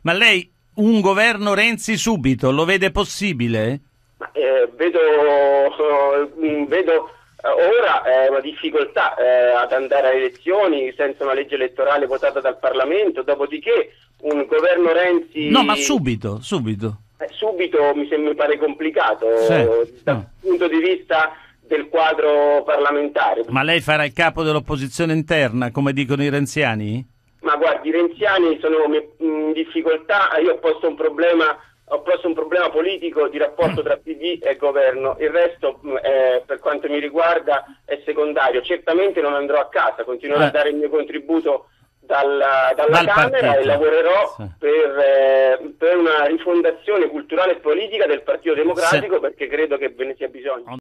Ma lei un governo Renzi subito lo vede possibile? Vedo ora una difficoltà ad andare alle elezioni senza una legge elettorale votata dal Parlamento, dopodiché un governo Renzi... No, ma subito. Subito mi pare complicato dal punto di vista del quadro parlamentare. Ma lei farà il capo dell'opposizione interna, come dicono i renziani? Ma guardi, i renziani sono in difficoltà, io ho posto un problema politico di rapporto tra PD e governo, il resto per quanto mi riguarda è secondario. Certamente non andrò a casa, continuerò a dare il mio contributo dalla Camera partito. E lavorerò per una rifondazione culturale e politica del Partito Democratico, perché credo che ve ne sia bisogno.